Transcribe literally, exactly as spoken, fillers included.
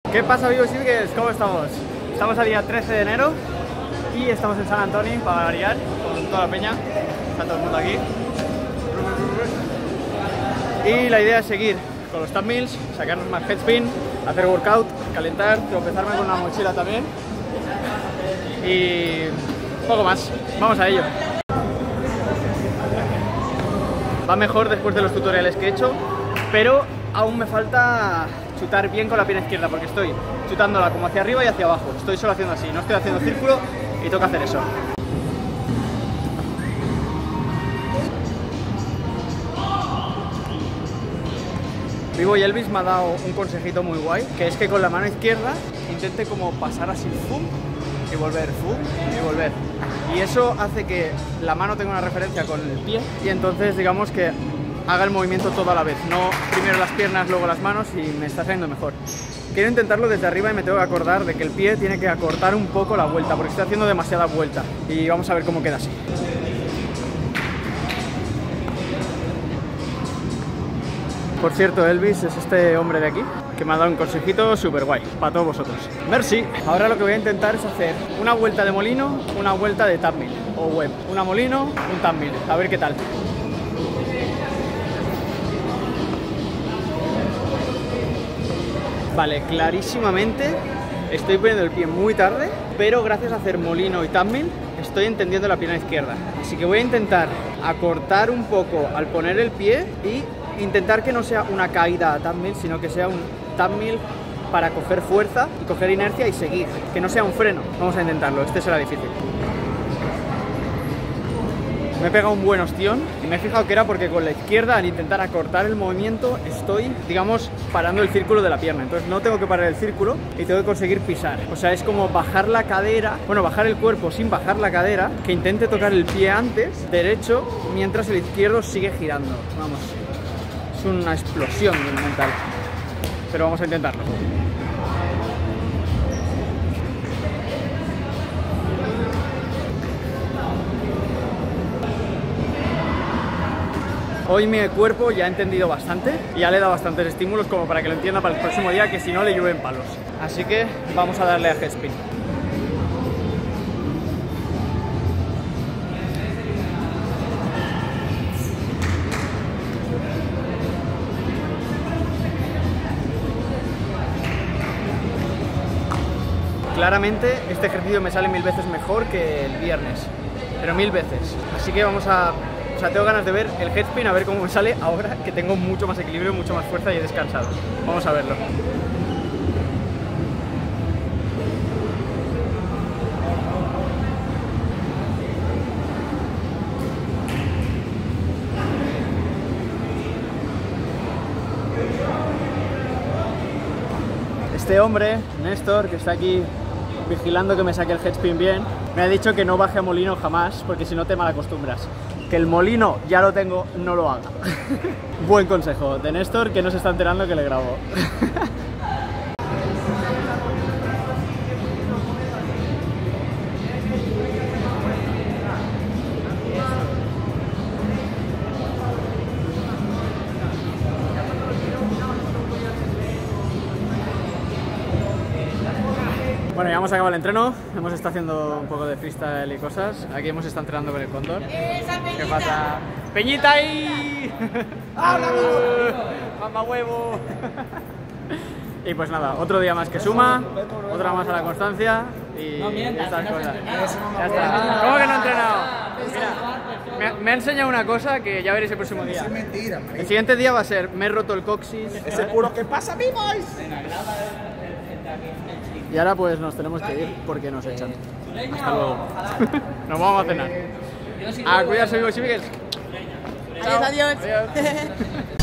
¿Qué pasa, Vivo Cívicos? ¿Cómo estamos? Estamos a día trece de enero y estamos en San Antonio para variar con toda la peña. Está todo el mundo aquí. Y la idea es seguir con los Tab Mills, sacarnos más headspin, hacer workout, calentar, tropezarme con una mochila también. Y poco más. Vamos a ello. Va mejor después de los tutoriales que he hecho, pero aún me falta chutar bien con la pierna izquierda porque estoy chutándola como hacia arriba y hacia abajo. Estoy solo haciendo así, no estoy haciendo círculo y toca hacer eso. Vivo y Elvis me ha dado un consejito muy guay, que es que con la mano izquierda intente como pasar así, fum, y volver, fum, y volver. Y eso hace que la mano tenga una referencia con el pie y entonces digamos que haga el movimiento todo a la vez, no primero las piernas, luego las manos, y me está saliendo mejor. Quiero intentarlo desde arriba y me tengo que acordar de que el pie tiene que acortar un poco la vuelta porque estoy haciendo demasiada vuelta y vamos a ver cómo queda así. Por cierto, Elvis es este hombre de aquí que me ha dado un consejito súper guay para todos vosotros. Merci. Ahora lo que voy a intentar es hacer una vuelta de molino, una vuelta de Tab Mill o web. Una molino, un Tab Mill. A ver qué tal. Vale, clarísimamente estoy poniendo el pie muy tarde, pero gracias a hacer molino y Tab Mill estoy entendiendo la pierna izquierda. Así que voy a intentar acortar un poco al poner el pie y intentar que no sea una caída a Tab Mill, sino que sea un Tab Mill para coger fuerza y coger inercia y seguir, que no sea un freno. Vamos a intentarlo, este será difícil. Me he pegado un buen ostión y me he fijado que era porque con la izquierda, al intentar acortar el movimiento, estoy, digamos, parando el círculo de la pierna. Entonces no tengo que parar el círculo y tengo que conseguir pisar. O sea, es como bajar la cadera, bueno, bajar el cuerpo sin bajar la cadera, que intente tocar el pie antes, derecho, mientras el izquierdo sigue girando. Vamos. Es una explosión mental, pero vamos a intentarlo. Hoy mi cuerpo ya ha entendido bastante y ya le he dado bastantes estímulos como para que lo entienda para el próximo día, que si no le llueven palos. Así que vamos a darle a headspin. Claramente este ejercicio me sale mil veces mejor que el viernes, pero mil veces. Así que vamos a... O sea, tengo ganas de ver el headspin, a ver cómo me sale ahora que tengo mucho más equilibrio, mucho más fuerza y he descansado. Vamos a verlo. Este hombre, Néstor, que está aquí vigilando que me saque el headspin bien, me ha dicho que no baje a molino jamás, porque si no te malacostumbras. Que el molino ya lo tengo, no lo haga. Buen consejo de Néstor, que no se está enterando que le grabo. Bueno, ya hemos acabado el entreno, hemos estado haciendo un poco de freestyle y cosas. Aquí hemos estado entrenando con el Cóndor. ¿Qué pasa? ¡Peñita ahí! ¡Habla, ¡mamá huevo! Y pues nada, otro día más que suma, otra más a la constancia y estas cosas. Ya está. ¿Cómo que no he entrenado? Mira, me, me ha enseñado una cosa que ya veréis el próximo día. Es mentira, el siguiente día va a ser, me he roto el coxis. Ese puro, ¿qué pasa, mi boys? Y ahora pues nos tenemos que ir porque nos echan. Hasta luego. Nos vamos a cenar. A cuidarse, Vivo Cívicos. Adiós, adiós. Adiós.